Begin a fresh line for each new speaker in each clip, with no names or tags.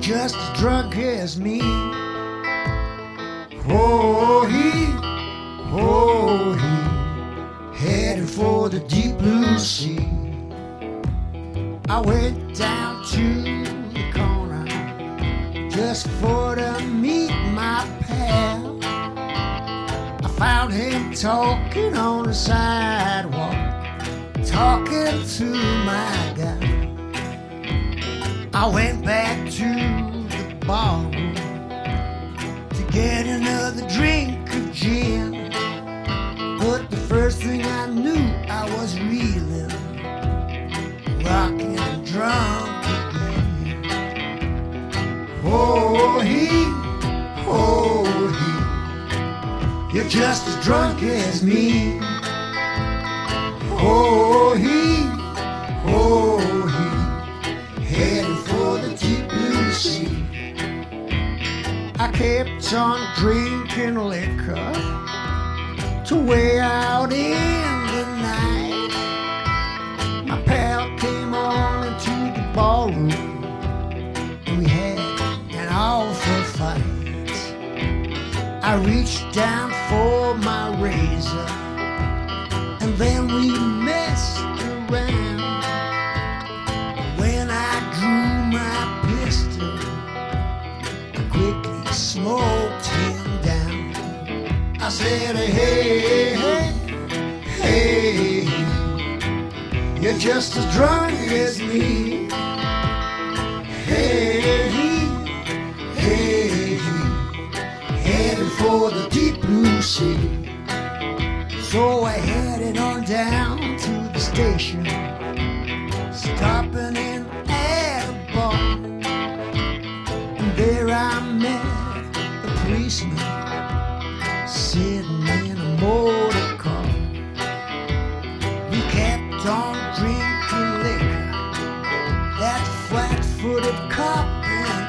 just as drunk as me. Oh, he, headed for the deep blue sea. I went down to the corner just for to meet my pal. I found him talking on the sidewalk, talking to my gal. I went back to the barroom to get another drink of gin, but the first thing I knew I was reeling, rocking and drunk again. Oh, he, you're just as drunk as me. Oh, he, heading for the deep blue sea. I kept on drinking liquor to way out in the night. My pal came on into the ballroom and we had an awful fight. I reached down for my razor and then we messed around. When I drew my pistol, I quickly smoked him down. I said, hey, you're just as drunk as me. Hey, headed for the deep blue sea. So I headed on down to the station, stopping in at a bar. And there I met the policeman sitting in a motor car. We kept on drinking liquor, that flat-footed cop and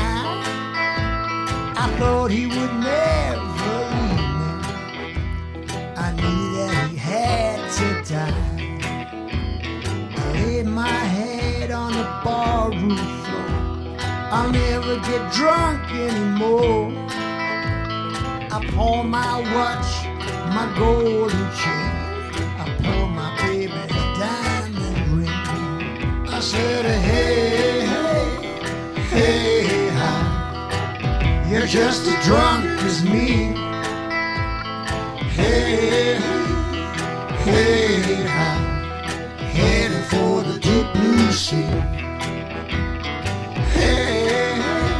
I thought he would never leave me. I knew that he had to die. I laid my head on the barroom floor. I'll never get drunk anymore. I pour my watch, my golden chain. I pour my baby's diamond ring. I said, hey, you're just as drunk as me. Hey, heading for the deep blue sea. Hey,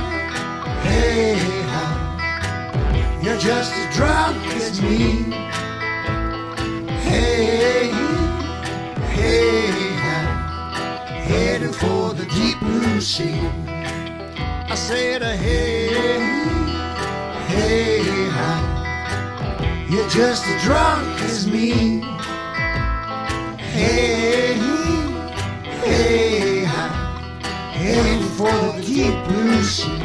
you're just as drunk as me. Hey, heading for the deep blue sea. I said, hey, you're just as drunk as me. Hey, heading for the deep blue sea.